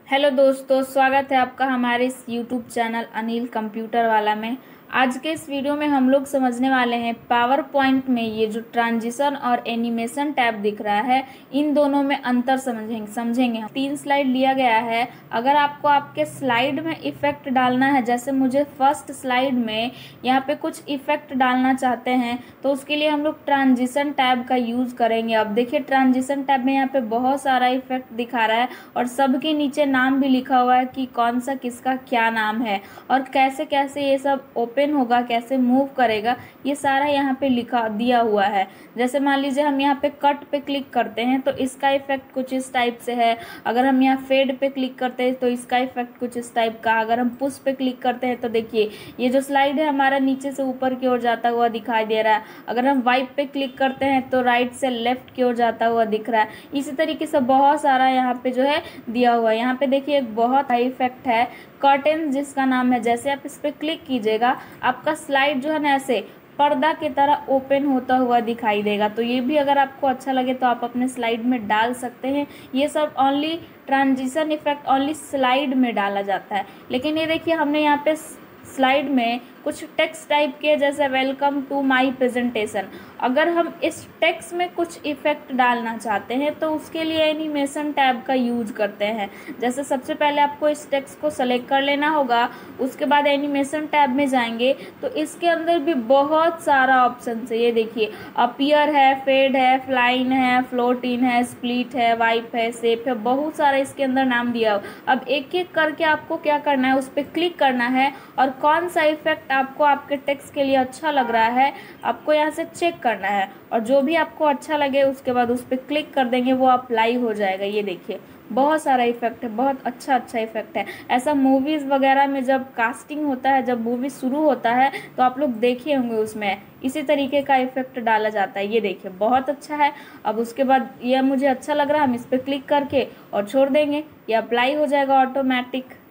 Hello दोस्तों, स्वागत है आपका हमारे इस यूट्यूब चैनल अनिल कंप्यूटर वाला में। आज के इस वीडियो में हम लोग समझने वाले हैं पावर पॉइंट में ये जो ट्रांजिशन और एनिमेशन टैब दिख रहा है, इन दोनों में अंतर समझेंगे। 3 स्लाइड लिया गया है। अगर आपको आपके स्लाइड में इफेक्ट डालना है, जैसे मुझे फर्स्ट स्लाइड में यहाँ पे कुछ इफेक्ट डालना चाहते हैं, तो उसके लिए हम लोग ट्रांजिशन टैब का यूज करेंगे। अब देखिए, ट्रांजिशन टैब में यहाँ पे बहुत सारा इफेक्ट दिखा रहा है और सबके नीचे नाम भी लिखा हुआ है कि कौन सा किसका क्या नाम है और कैसे कैसे ये सब ओपन होगा, कैसे मूव करेगा, ये सारा यहाँ पे लिखा दिया हुआ है। जैसे मान लीजिए हम यहाँ पे कट पे क्लिक करते हैं तो इसका इफेक्ट कुछ इस टाइप से है। अगर हम यहाँ फेड पे क्लिक करते हैं तो इसका इफेक्ट कुछ इस टाइप का। अगर हम पुश पे क्लिक करते हैं तो देखिए ये जो स्लाइड है हमारा नीचे से ऊपर की ओर जाता हुआ दिखाई दे रहा है। अगर हम वाइप पे क्लिक करते हैं तो राइट से लेफ्ट की ओर जाता हुआ दिख रहा है। इसी तरीके से बहुत सारा यहाँ पे जो है दिया हुआ है। यहाँ पे देखिए एक बहुत हाई इफेक्ट है कर्टेन जिसका नाम है। जैसे आप इस पे क्लिक कीजिएगा, आपका स्लाइड जो है ना ऐसे पर्दा की तरह ओपन होता हुआ दिखाई देगा। तो ये भी अगर आपको अच्छा लगे तो आप अपने स्लाइड में डाल सकते हैं। ये सब only transition effect only slide में डाला जाता है। लेकिन ये देखिए हमने यहाँ पे स्लाइड में कुछ टेक्स्ट टाइप के, जैसे वेलकम टू माय प्रेजेंटेशन। अगर हम इस टेक्स्ट में कुछ इफेक्ट डालना चाहते हैं तो उसके लिए एनिमेशन टैब का यूज करते हैं। जैसे सबसे पहले आपको इस टेक्स्ट को सेलेक्ट कर लेना होगा, उसके बाद एनिमेशन टैब में जाएंगे तो इसके अंदर भी बहुत सारा ऑप्शन है। ये देखिए, अपीयर है, फेड है, फ्लाइन है, फ्लोट इन है, स्प्लिट है, वाइप है, शेप है, बहुत सारा इसके अंदर नाम दिया हो। अब एक एक करके आपको क्या करना है, उस पर क्लिक करना है और कौन सा इफेक्ट आपको आपके टेक्स्ट के लिए अच्छा लग रहा है आपको यहाँ से चेक करना है और जो भी आपको अच्छा लगे उसके बाद उस पर क्लिक कर देंगे, वो अप्लाई हो जाएगा। ये देखिए बहुत सारा इफेक्ट है, बहुत अच्छा अच्छा इफेक्ट है। ऐसा मूवीज वगैरह में जब कास्टिंग होता है, जब मूवी शुरू होता है तो आप लोग देखे होंगे, उसमें इसी तरीके का इफेक्ट डाला जाता है। ये देखिए बहुत अच्छा है। अब उसके बाद ये मुझे अच्छा लग रहा है, हम इस पर क्लिक करके और छोड़ देंगे, ये अप्लाई हो जाएगा ऑटोमेटिक।